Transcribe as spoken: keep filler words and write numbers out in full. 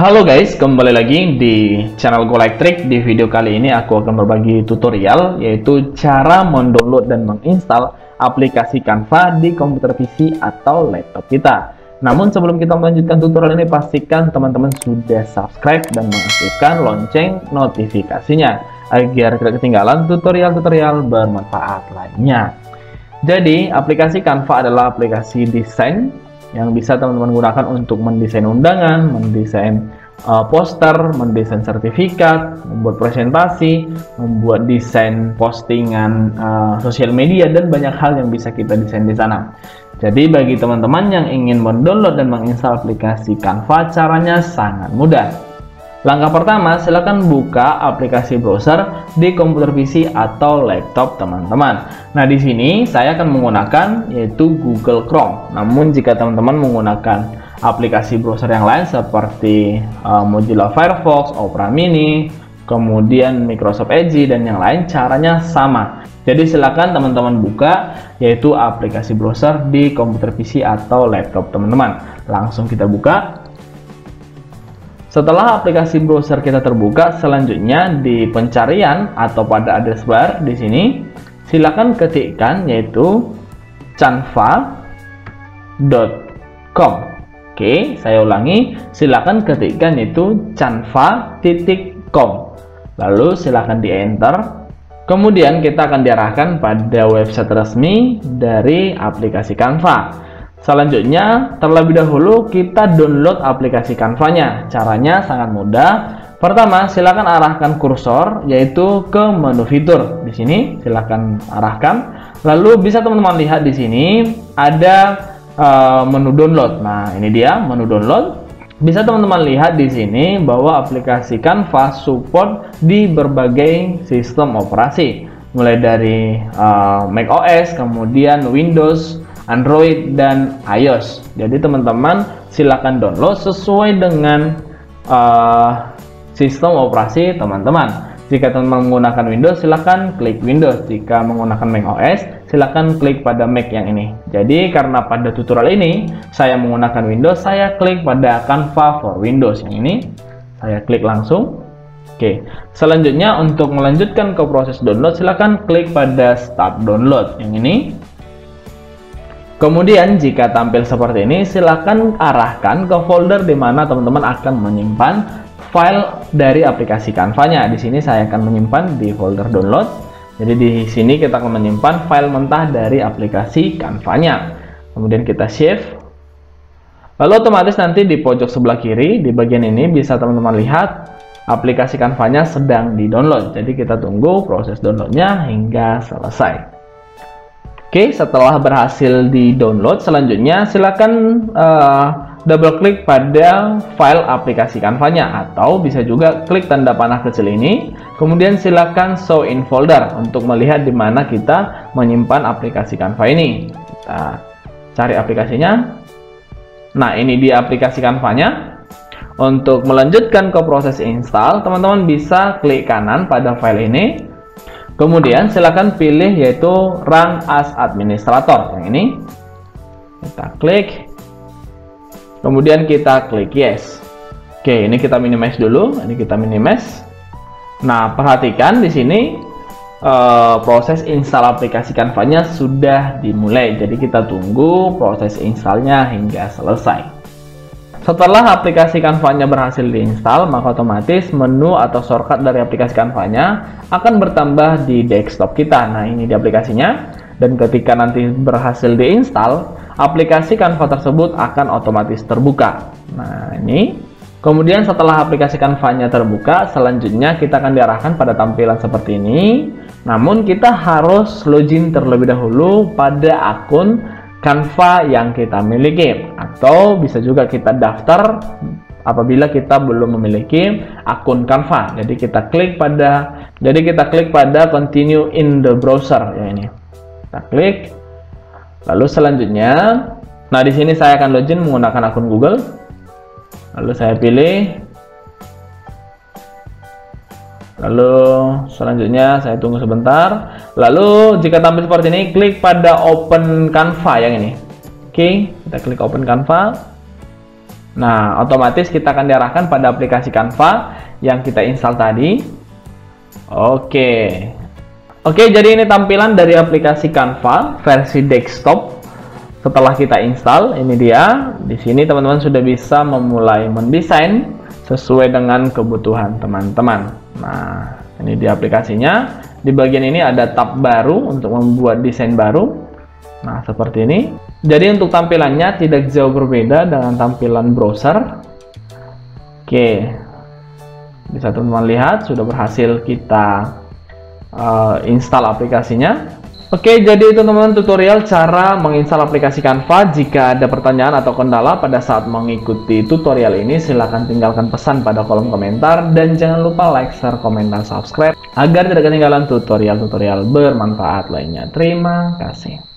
Halo guys, kembali lagi di channel GoElectric. Di video kali ini aku akan berbagi tutorial, yaitu cara mendownload dan menginstal aplikasi Canva di komputer P C atau laptop kita. Namun sebelum kita melanjutkan tutorial ini, pastikan teman-teman sudah subscribe dan mengaktifkan lonceng notifikasinya agar tidak ketinggalan tutorial-tutorial bermanfaat lainnya. Jadi, aplikasi Canva adalah aplikasi desain yang bisa teman-teman gunakan untuk mendesain undangan, mendesain uh, poster, mendesain sertifikat, membuat presentasi, membuat desain postingan uh, sosial media, dan banyak hal yang bisa kita desain di sana. Jadi bagi teman-teman yang ingin mendownload dan menginstal aplikasi Canva, caranya sangat mudah. Langkah pertama, silakan buka aplikasi browser di komputer P C atau laptop teman-teman. Nah, di sini saya akan menggunakan yaitu Google Chrome. Namun jika teman-teman menggunakan aplikasi browser yang lain seperti uh, Mozilla Firefox, Opera Mini, kemudian Microsoft Edge dan yang lain, caranya sama. Jadi silakan teman-teman buka yaitu aplikasi browser di komputer P C atau laptop teman-teman. Langsung kita buka. Setelah aplikasi browser kita terbuka, selanjutnya di pencarian atau pada address bar di sini, silakan ketikkan yaitu canva dot com. Oke, saya ulangi, silakan ketikkan yaitu canva titik com. Lalu silakan di enter. Kemudian kita akan diarahkan pada website resmi dari aplikasi Canva. Selanjutnya, terlebih dahulu kita download aplikasi Canva-nya. Caranya sangat mudah. Pertama, silakan arahkan kursor yaitu ke menu fitur. Di sini silakan arahkan. Lalu bisa teman-teman lihat di sini ada uh, menu download. Nah, ini dia menu download. Bisa teman-teman lihat di sini bahwa aplikasi Canva support di berbagai sistem operasi, mulai dari uh, macOS, kemudian Windows, Android, dan iOS. Jadi teman-teman silakan download sesuai dengan uh, sistem operasi teman-teman. Jika teman-teman menggunakan Windows, silakan klik Windows. Jika menggunakan macOS, silakan klik pada Mac yang ini. Jadi karena pada tutorial ini saya menggunakan Windows, saya klik pada Canva for Windows yang ini. Saya klik langsung. Oke. Selanjutnya untuk melanjutkan ke proses download, silakan klik pada Start Download yang ini. Kemudian jika tampil seperti ini, silakan arahkan ke folder di mana teman-teman akan menyimpan file dari aplikasi Canva-nya. Di sini saya akan menyimpan di folder download. Jadi di sini kita akan menyimpan file mentah dari aplikasi Canva-nya. Kemudian kita save. Lalu otomatis nanti di pojok sebelah kiri di bagian ini bisa teman-teman lihat aplikasi Canva-nya sedang di-download. Jadi kita tunggu proses downloadnya hingga selesai. Oke, setelah berhasil di-download, selanjutnya silakan uh, double klik pada file aplikasi Canva-nya, atau bisa juga klik tanda panah kecil ini, kemudian silakan show in folder untuk melihat di mana kita menyimpan aplikasi Canva ini. Kita cari aplikasinya. Nah, ini dia aplikasi Canva-nya. Untuk melanjutkan ke proses install, teman-teman bisa klik kanan pada file ini. Kemudian silakan pilih yaitu Run as Administrator yang ini. Kita klik. Kemudian kita klik Yes. Oke, ini kita minimize dulu. Ini kita minimize. Nah, perhatikan di sini uh, proses install aplikasi Canva-nya sudah dimulai. Jadi kita tunggu proses installnya hingga selesai. Setelah aplikasi Canva-nya berhasil diinstal, maka otomatis menu atau shortcut dari aplikasi Canva-nya akan bertambah di desktop kita. Nah, ini di aplikasinya. Dan ketika nanti berhasil diinstal, aplikasi Canva tersebut akan otomatis terbuka. Nah, ini. Kemudian setelah aplikasi Canva-nya terbuka, selanjutnya kita akan diarahkan pada tampilan seperti ini. Namun kita harus login terlebih dahulu pada akun Canva yang kita miliki, atau bisa juga kita daftar apabila kita belum memiliki akun Canva. Jadi kita klik pada jadi kita klik pada continue in the browser ya ini. Kita klik. Lalu selanjutnya, nah di sini saya akan login menggunakan akun Google. Lalu saya pilih. Lalu selanjutnya saya tunggu sebentar. Lalu jika tampil seperti ini, klik pada Open Canva yang ini. Oke, kita klik Open Canva. Nah, otomatis kita akan diarahkan pada aplikasi Canva yang kita install tadi. Oke. Oke, jadi ini tampilan dari aplikasi Canva versi desktop. Setelah kita install, ini dia. Di sini teman-teman sudah bisa memulai mendesain sesuai dengan kebutuhan teman-teman. Nah, ini dia aplikasinya. Di bagian ini ada tab baru untuk membuat desain baru. Nah, seperti ini. Jadi untuk tampilannya tidak jauh berbeda dengan tampilan browser. Oke, bisa teman-teman lihat sudah berhasil kita uh, install aplikasinya. Oke, jadi itu teman-teman tutorial cara menginstal aplikasi Canva. Jika ada pertanyaan atau kendala pada saat mengikuti tutorial ini, silahkan tinggalkan pesan pada kolom komentar. Dan jangan lupa like, share, komen, dan subscribe agar tidak ketinggalan tutorial-tutorial bermanfaat lainnya. Terima kasih.